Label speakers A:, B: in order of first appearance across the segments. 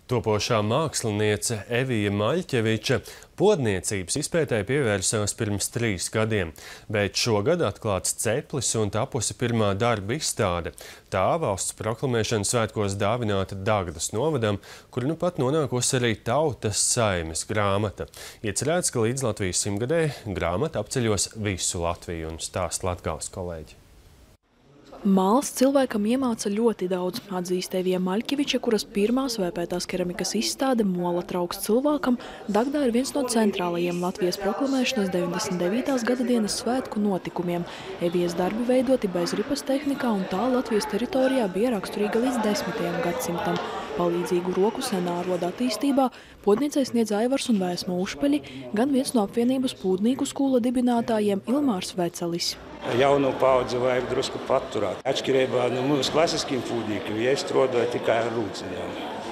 A: Topošā māksliniece Evija Maļķeviča podniecības izpētē pievērsās pirms 3 gadiem, bet šogad atklāts ceplis un tapusi pirmā darba izstāde. Tā valsts proklamēšanas svētkos dāvināta Dagdas novadam, kur nu pat nonākusi arī Tautas Saeimes grāmata. Iecerēts, ka līdz Latvijas 100-gadē grāmata apceļos visu Latviju, un stāsta Latgales kolēģi.
B: Māls cilvēkam iemāca ļoti daudz, atzīst Evija Maļķeviča, kuras pirmā svēpētās keramikas izstāde Mola trauks cilvēkam Dagdā ir viens no centrālajiem Latvijas proklamēšanas 99. gada dienas svētku notikumiem. Evijas darbi veidoti bez ripas tehnikā, un tā Latvijas teritorijā bija raksturīga līdz 10. gadsimtam. Palīdzīgu roku senā roda attīstībā podniecei sniedz Aivars un Vēsma Ušpeļi, gan viens no apvienības pūdnieku skūla dibinātājiem Ilmārs Vecelis.
C: Jaunu paudzi vajag drusku paturēt. Atšķirībā no mūsu klasiskiem pūdniekiem, ja strādāju tikai ar rūciņām.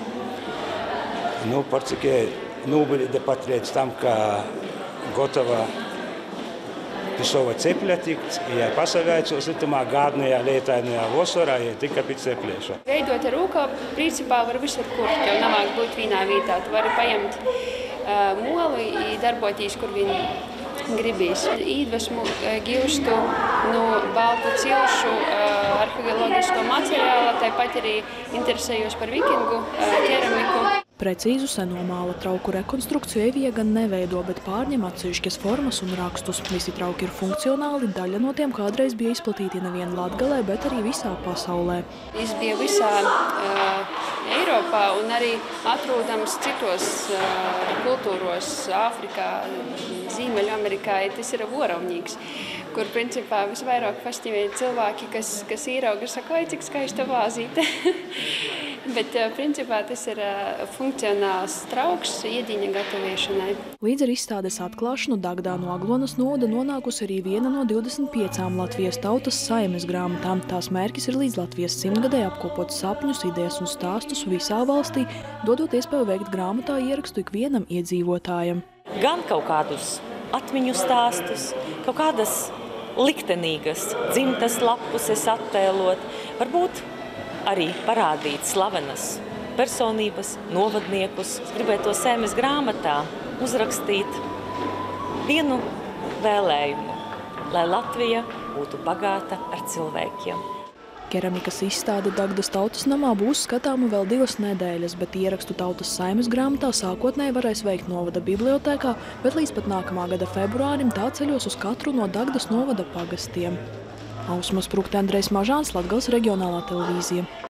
C: Par cik nūbili pat līdz tam, ka gotava pisova cepļa tikt, ja pasavēcos itamā gādnajā, lietainajā vasarā, ja tikai pēc ceplieša. Veidot ar rūkā, principā var visur kur, jo navāk būt vienā vietā. Tu vari paņemt molu un darboties, kur viņi gribīs. Iedvesmu gūstu no baltu cilšu arheoloģisko materiāla, tāpat arī interesējos par vikingu keramiku.
B: Precīzu seno māla trauku rekonstrukciju Evija gan neveido, bet pārņem atsevišķas formas un rakstus. Visi trauki ir funkcionāli, daļa no tiem kādreiz bija izplatīti nevien Latgalē, bet arī visā pasaulē.
D: Es biju visā Eiropā un arī atrodams citos kultūros, Āfrikā, Ziemeļamerikā. Tas ir voravnīgs, kur principā visvairāk fascinē cilvēki, kas ierauga, saka, cik skaista vāzīte. Bet principā tas ir funkcionāls trauks iedīņa gataviešanai.
B: Līdz ar izstādes atklāšanu Dagdā no Aglonas novada nonākusi arī viena no 25 Latvijas Tautas Saeimes grāmatām. Tās mērķis ir līdz Latvijas 100-gadē apkopot sapņus, idejas un stāstus visā valstī, dodot iespēju veikt grāmatā ierakstu ikvienam iedzīvotājam.
E: Gan kaut kādus atmiņu stāstus, kaut kādas liktenīgas dzimtas lapuses attēlot, varbūt arī parādīt slavenas personības, novadniekus. Gribētu to Saeimes grāmatā uzrakstīt vienu vēlējumu, lai Latvija būtu bagāta ar cilvēkiem.
B: Keramikas izstāde Dagdas Tautas namā būs skatāma vēl 2 nedēļas, bet ierakstu Tautas Saeimes grāmatā sākotnēji varēs veikt novada bibliotēkā, bet līdz pat nākamā gada februārim tā ceļos uz katru no Dagdas novada pagastiem. Ausma Sprukte, Andrejs Mažāns, Latgales reģionālā televīzija.